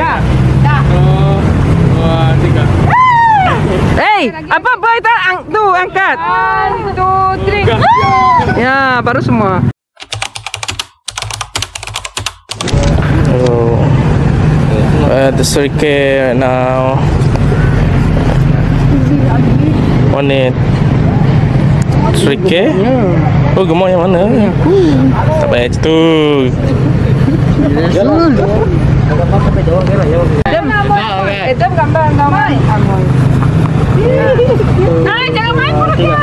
Dah. 1, 2, 3. Hey, apa itu? Tuh, angkat. 1, 2, 3. Ya, baru semua. Oh, the circuit now. On it. Circuit? Oh, gemuk yang mana? Tak payah tu. Itu gambar gambar. Nah, jangan main mulutnya.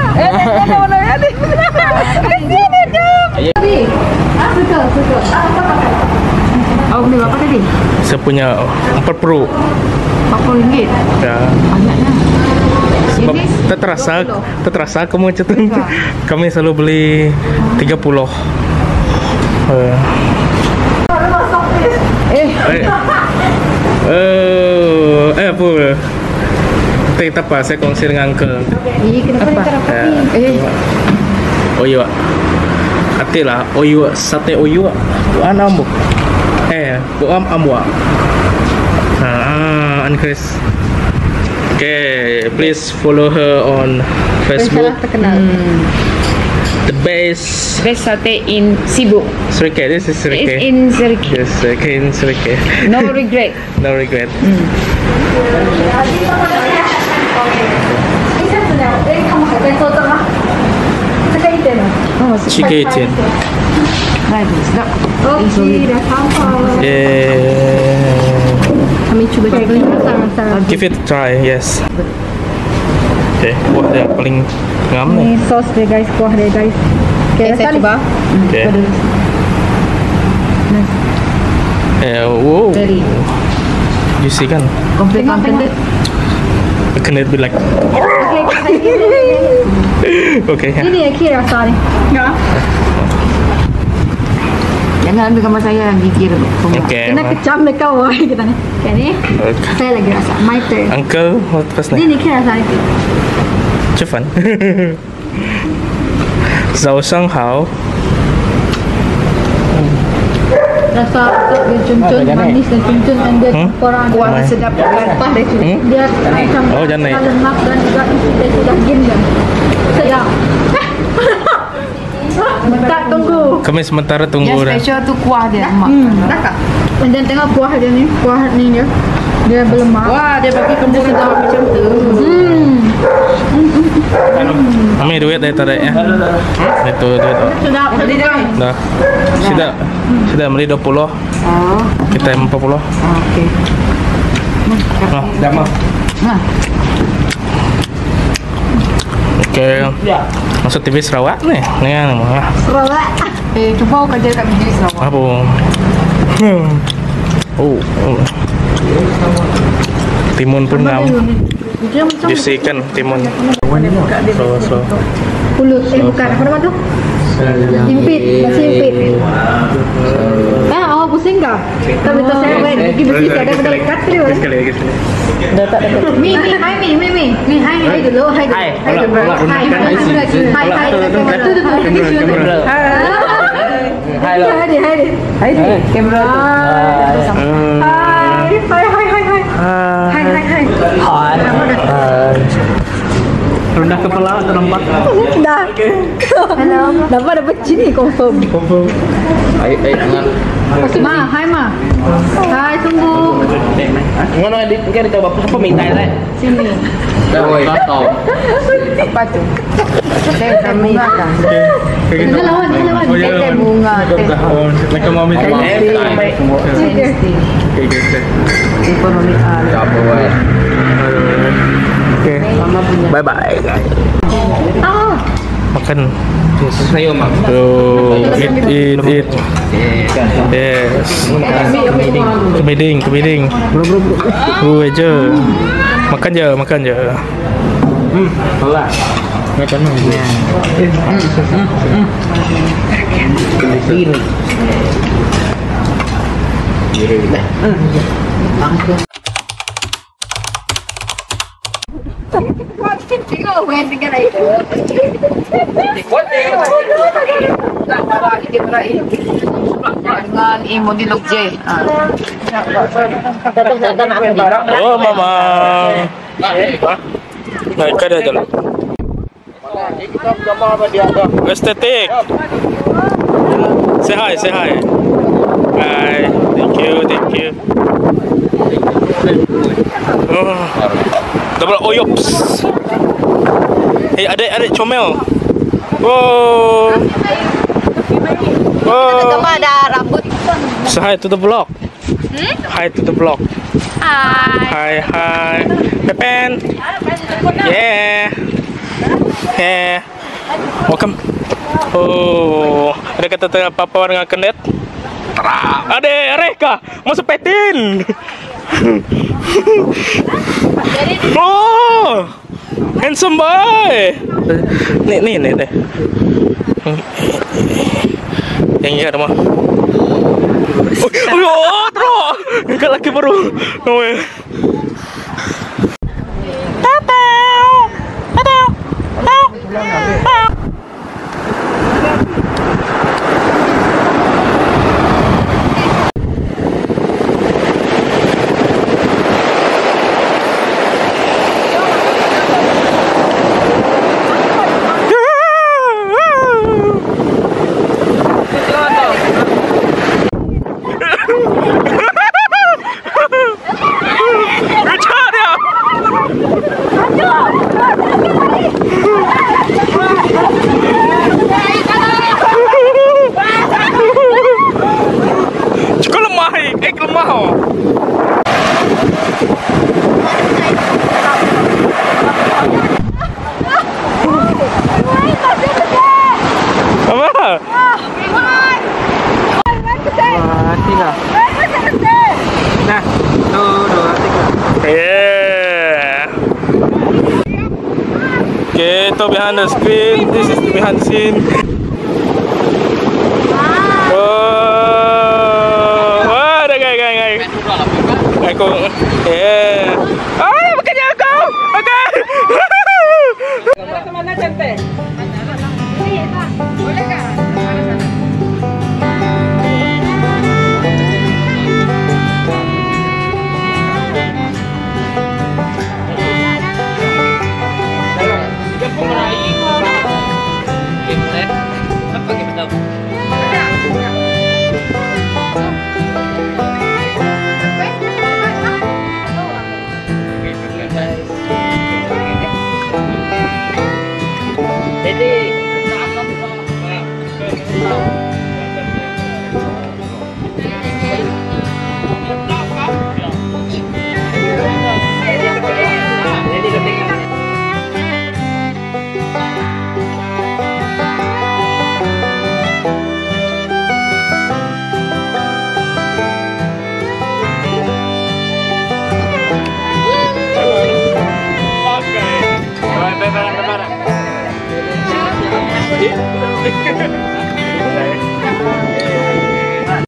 Oh, beli berapa tadi? Saya punya 4 Pro. RM40. Ya. Banyaknya. Sebab terasa kamu macam tu. Kami selalu beli 30. Apa? Kita apa? Saya kongsi dengan Uncle. Kenapa? Oyu. Hati lah. Oyu. Sate oyu. Bukan ambu. Bukan ambu. Chris. Okay, please follow her on Facebook. The best sate in Cebu. Srike. This is Srike. It's in Srike. Yes, Srike in Srike. No regret. No regret. Chicken. Sedap. Okey, dah sampai. Yeah. Kami cuba rasa. Give it a try. Yes. Okay, kuah dia paling ngam ni. Ni sos dia guys, kuah dia guys. Okay, saya cuba. Okay. Wow. Very. You see kan? Komplit contented. Can it be like? Okay. Ini ya kira rasa ni. Ya. Jangan ambil gambar saya gigir. Okay. Kena kecam mereka wah kita ni. Okay ni. Saya lagi rasa. My turn. Uncle, what was that? Ini kira rasa ni. 吃饭。早上好。 Rasa dia cun-cun manis dan cun-cun dan dia korang kuah sedap rempah dia tu. Dia macam lemak dan juga isi dia tu daging kan. Sedap. Tak tunggu. Kami sementara tunggu dah. Yang special tu kuah dia lemak. Dah. Dan tengok kuah dia ni, kuah ni dia berlemak. Wah, dia bagi kembung sedap macam tu. Kami duit dari tadi ya. Itu duit. Sedap tadi dah. Dah. Sudah beli 20. Oh. Kita 40. Okey. Dah mah. Okey. Masuk TV Sarawak ni. Ni kan. Sarawak. Cuba kerja kat TV Sarawak. Apa? Oh. Timun pun ngam. Disikan timun. So. Pulut. Bukan. Apa nama tu? Impit. Nasi impit. Awak pusing kah? Tapi tu saya pergi bersih ada benda dekat tu. Sekali. Dah tak ada. Mi, hai dulu. Hai. Kamera. Hai. Rendah kepala atau nampak? Dah. Nampak dapat cini confirm. Hai dengan. Hai ma. Hai tunggu. Ngono edit kan kita apa minta dah. Sini. Dah oi. Apa tu? Teh bunga kan. Kita lawan. Teh bunga. Mereka mau minta maaf. Ekonomi ala. Okay. Bye bye. Makan. Sayo mak. Eat. Yes. Kebiding. Bro aja. Makan je. Alah. Makan mana? Tengok. Dengan imo di Lugje. Oh, mama. Naik ke dia dulu. Estetik. Say hi, say hi. Hi, thank you. Oh, double oyops. Hey, adik comel. Wow. Wow. Ada rambut. Say hi to the vlog. Hi to the vlog. Hi. Pepen. Yeah. Welcome. Oh, ada kata papa dengan kenet. Ade, Reka, masuk petin. Oh, handsome boy. Nih. Yang ini ada mah. Oh, terus. Enggak lagi baru. Oh, ya. Nah, tuh, 2, 3. Yeah. Okay, itu behind the screen. This is the behind the scene. Oh, ada guys. Aku, yeah. Ah, bekerja aku. Okay. Kemana Cente? Boleh kah? Barang-barang.